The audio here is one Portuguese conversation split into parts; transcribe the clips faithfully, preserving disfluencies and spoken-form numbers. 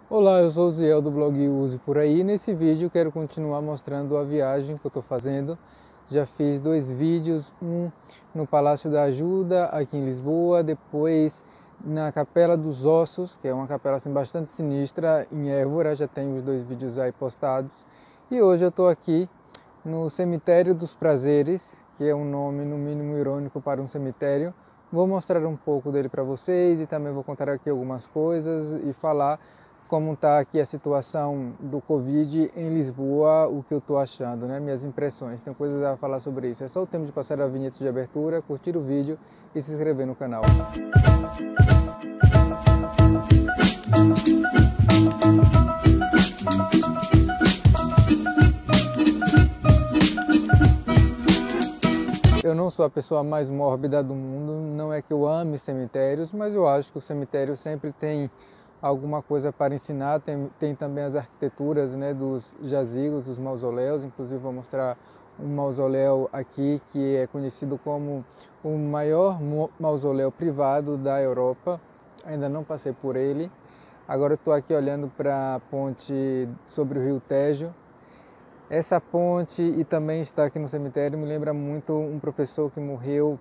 Olá, eu sou o Ziel do blog Use Por Aí. Nesse vídeo eu quero continuar mostrando a viagem que eu estou fazendo. Já fiz dois vídeos, um no Palácio da Ajuda, aqui em Lisboa, depois na Capela dos Ossos, que é uma capela assim, bastante sinistra, em Évora. Já tenho os dois vídeos aí postados. E hoje eu estou aqui no Cemitério dos Prazeres, que é um nome no mínimo irônico para um cemitério. Vou mostrar um pouco dele para vocês e também vou contar aqui algumas coisas e falar como está aqui a situação do Covid em Lisboa, o que eu estou achando, né? Minhas impressões. Tem coisas a falar sobre isso. É só o tempo de passar a vinheta de abertura, curtir o vídeo e se inscrever no canal. Eu não sou a pessoa mais mórbida do mundo, não é que eu ame cemitérios, mas eu acho que o cemitério sempre tem alguma coisa para ensinar. Tem, tem também as arquiteturas, né, dos jazigos, dos mausoléus. Inclusive vou mostrar um mausoléu aqui que é conhecido como o maior mausoléu privado da Europa. Ainda não passei por ele. Agora eu estou aqui olhando para a ponte sobre o Rio Tejo. Essa ponte e também estar aqui no cemitério me lembra muito um professor que morreu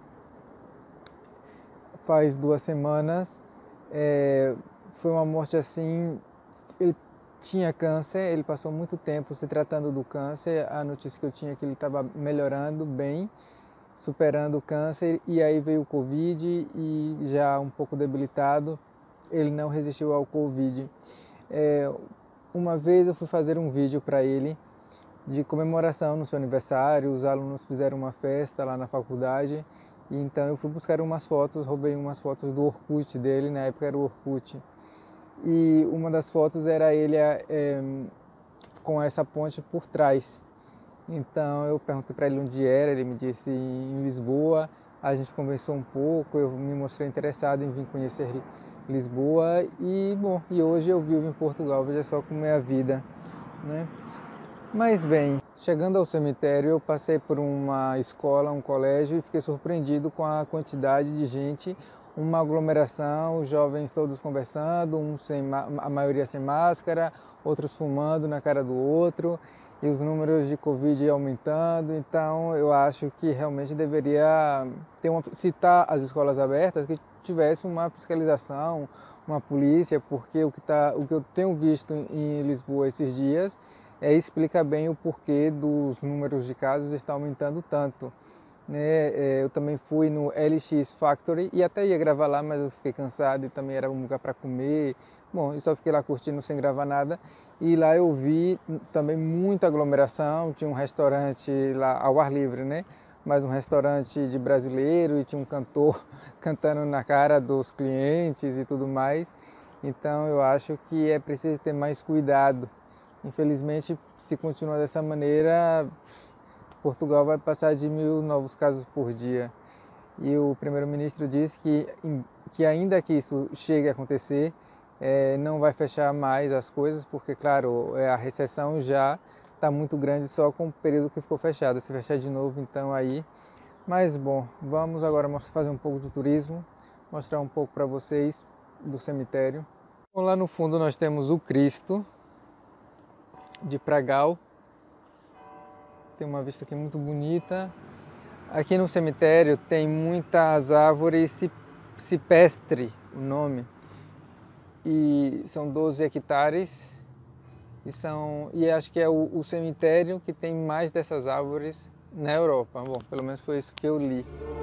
faz duas semanas. É, foi uma morte assim, ele tinha câncer, ele passou muito tempo se tratando do câncer. A notícia que eu tinha é que ele estava melhorando bem, superando o câncer, e aí veio o Covid e já um pouco debilitado, ele não resistiu ao Covid. É, uma vez eu fui fazer um vídeo para ele de comemoração no seu aniversário, os alunos fizeram uma festa lá na faculdade, e então eu fui buscar umas fotos, roubei umas fotos do Orkut dele, na época era o Orkut, e uma das fotos era ele é, com essa ponte por trás. Então eu perguntei para ele onde era, ele me disse em Lisboa, a gente conversou um pouco, eu me mostrei interessado em vir conhecer Lisboa, e bom, e hoje eu vivo em Portugal, veja só como é a vida, né? Mas bem, chegando ao cemitério, eu passei por uma escola, um colégio, e fiquei surpreendido com a quantidade de gente, uma aglomeração, os jovens todos conversando, um sem, a maioria sem máscara, outros fumando na cara do outro, e os números de Covid aumentando. Então eu acho que realmente deveria ter uma, se tá as escolas abertas, que tivesse uma fiscalização, uma polícia, porque o que, tá, o que eu tenho visto em Lisboa esses dias É, explica bem o porquê dos números de casos estar aumentando tanto. Né? É, eu também fui no L X Factory e até ia gravar lá, mas eu fiquei cansado e também era um lugar para comer. Bom, eu só fiquei lá curtindo sem gravar nada. E lá eu vi também muita aglomeração, tinha um restaurante lá ao ar livre, né? Mas um restaurante de brasileiro, e tinha um cantor cantando na cara dos clientes e tudo mais. Então eu acho que é preciso ter mais cuidado. Infelizmente, se continuar dessa maneira, Portugal vai passar de mil novos casos por dia. E o primeiro-ministro disse que, que ainda que isso chegue a acontecer, é, não vai fechar mais as coisas, porque, claro, a recessão já está muito grande só com o período que ficou fechado. Se fechar de novo, então aí... Mas, bom, vamos agora fazer um pouco de turismo, mostrar um pouco para vocês do cemitério. Bom, lá no fundo nós temos o Cristo de Pragal, tem uma vista aqui muito bonita. Aqui no cemitério tem muitas árvores cipestre, o nome, e são doze hectares, e, são, e acho que é o, o cemitério que tem mais dessas árvores na Europa. Bom, pelo menos foi isso que eu li.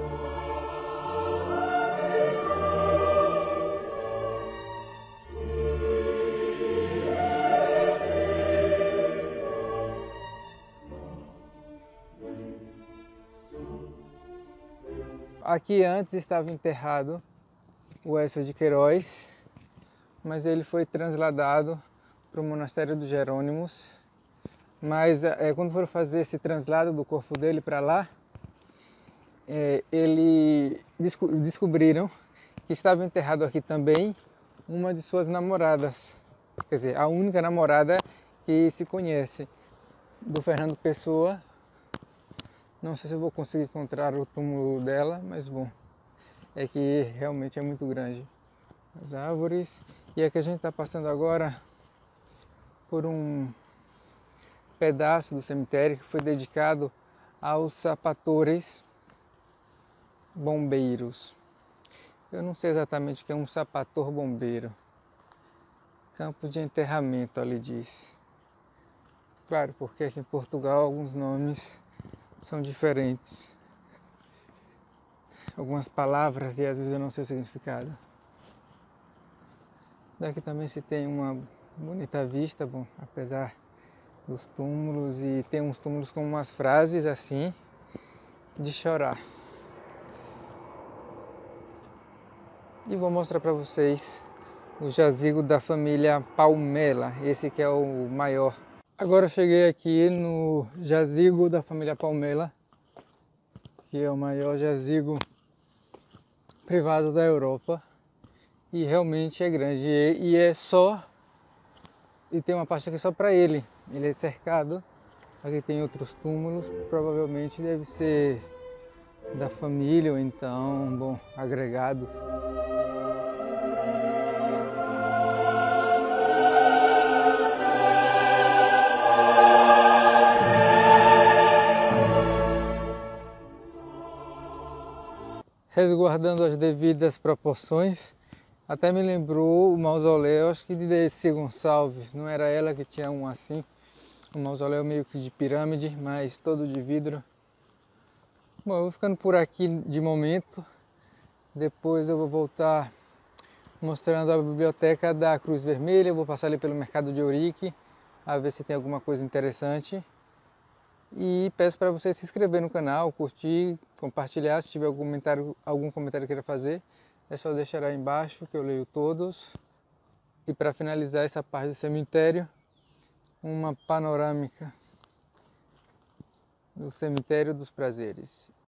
Aqui antes estava enterrado o Eça de Queiroz, mas ele foi transladado para o monastério dos Jerônimos. Mas é, quando foram fazer esse translado do corpo dele para lá, é, ele desco descobriram que estava enterrado aqui também uma de suas namoradas, quer dizer, a única namorada que se conhece, do Fernando Pessoa. Não sei se eu vou conseguir encontrar o túmulo dela, mas bom, é que realmente é muito grande. As árvores. E a que a gente está passando agora por um pedaço do cemitério que foi dedicado aos sapatores bombeiros. Eu não sei exatamente o que é um sapator bombeiro. Campo de enterramento, ali diz. Claro, porque aqui em Portugal alguns nomes são diferentes. Algumas palavras e às vezes eu não sei o significado. Daqui também se tem uma bonita vista, bom, apesar dos túmulos, e tem uns túmulos com umas frases assim de chorar. E vou mostrar para vocês o jazigo da família Palmela, esse que é o maior. Agora eu cheguei aqui no jazigo da família Palmela, que é o maior jazigo privado da Europa, e realmente é grande, e, e é só, e tem uma parte aqui só para ele, ele é cercado, aqui tem outros túmulos, provavelmente deve ser da família ou então, bom, agregados. Resguardando as devidas proporções, até me lembrou o mausoléu, acho que de Dercy Gonçalves, não era ela que tinha um assim, um mausoléu meio que de pirâmide, mas todo de vidro. Bom, eu vou ficando por aqui de momento, depois eu vou voltar mostrando a biblioteca da Cruz Vermelha, eu vou passar ali pelo mercado de Ourique, a ver se tem alguma coisa interessante. E peço para você se inscrever no canal, curtir, compartilhar, se tiver algum comentário, algum comentário que queira fazer, é só deixar aí embaixo que eu leio todos. E para finalizar essa parte do cemitério, uma panorâmica do Cemitério dos Prazeres.